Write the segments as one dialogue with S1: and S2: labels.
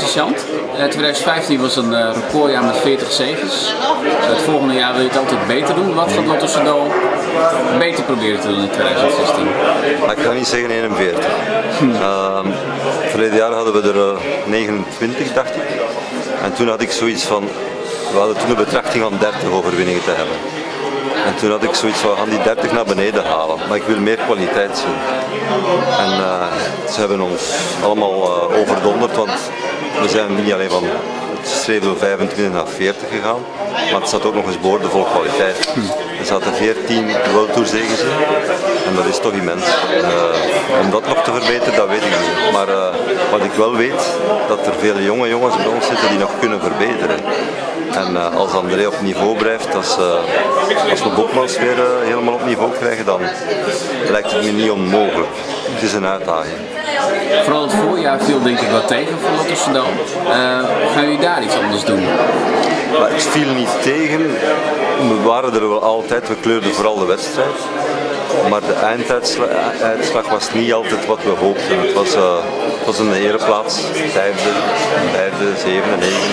S1: interessant. 2015 was een recordjaar met 40 zeges. Dus het volgende jaar wil je het altijd beter doen. Wat gaat Lotto Soudal beter proberen te doen in 2016?
S2: Ik ga niet zeggen 41. Verleden jaar hadden we er 29, dacht ik. En toen had ik zoiets van, we hadden toen een betrachting van 30 overwinningen te hebben. En toen had ik zoiets van, we gaan die 30 naar beneden halen, maar ik wil meer kwaliteit zien. En ze hebben ons allemaal overdonderd, want we zijn niet alleen van het streven 25 naar 40 gegaan, maar het staat ook nog eens boordevol kwaliteit. Er zaten 14 World Tour zegens in en dat is toch immens. Om dat nog te verbeteren, dat weet ik niet. Maar wat ik wel weet, dat er veel jonge jongens bij ons zitten die nog kunnen verbeteren. En als André op niveau blijft, als we Bokmans weer helemaal op niveau krijgen, dan lijkt het me niet onmogelijk. Het is een uitdaging.
S1: Vooral het voorjaar viel denk ik wat tegen voor Lotto Soudal. Gaan jullie daar iets anders doen?
S2: Maar het viel niet tegen. We waren er wel altijd, we kleurden vooral de wedstrijd. Maar de einduitslag was niet altijd wat we hoopten. Het was een ereplaats, vijfde, zevende, negende.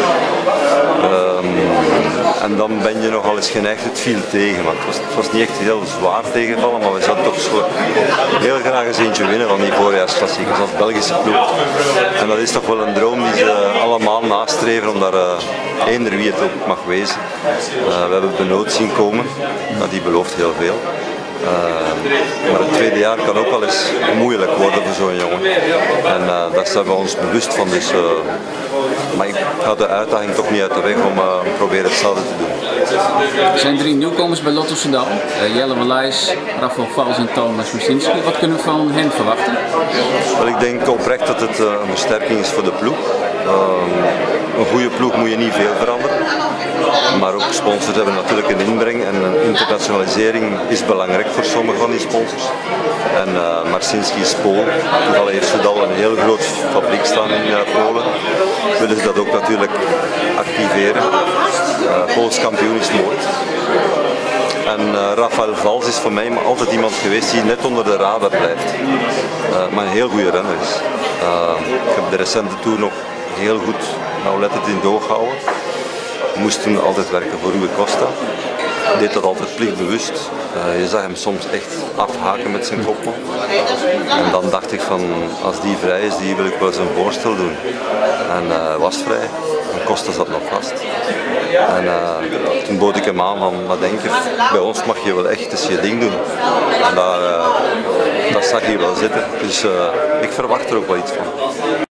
S2: En dan ben je nogal eens geneigd, het viel tegen. Want het was niet echt heel zwaar tegenvallen, maar we zouden toch zo heel graag eens eentje winnen van die voorjaarsklassiekers als Belgische ploeg. En dat is toch wel een droom die ze allemaal nastreven, om daar eender wie het ook mag wezen. We hebben Benoot zien komen, die belooft heel veel. Maar het tweede jaar kan ook wel eens moeilijk worden voor zo'n jongen. En daar zijn we ons bewust van. Dus, maar ik ga de uitdaging toch niet uit de weg om proberen hetzelfde te doen.
S1: Er zijn 3 nieuwkomers bij Lotto Soudal. Jelle Walijs, Rafael Vals en Thomas Musinski. Wat kunnen we van hen verwachten?
S2: Wel, ik denk oprecht dat het een versterking is voor de ploeg. Een goede ploeg moet je niet veel veranderen. Maar ook sponsors hebben natuurlijk een inbreng en een internationalisering is belangrijk voor sommige van die sponsors. En Marcinski is Pool, toevallig heeft Soudal een heel groot fabriek staan in Polen. Willen ze dat ook natuurlijk activeren. Pools kampioen is mooi. En Rafael Vals is voor mij altijd iemand geweest die net onder de radar blijft. Maar een heel goede renner is. Ik heb de recente Tour nog heel goed nauwlettend in doog gehouden. Moest toen altijd werken voor Rui Costa. Deed dat altijd plichtbewust. Je zag hem soms echt afhaken met zijn kopman. En dan dacht ik van, als die vrij is, die wil ik wel eens een voorstel doen. En was vrij. En Costa zat nog vast. En toen bood ik hem aan van, wat denk je, bij ons mag je wel echt eens je ding doen. En dat zag je wel zitten. Dus ik verwacht er ook wel iets van.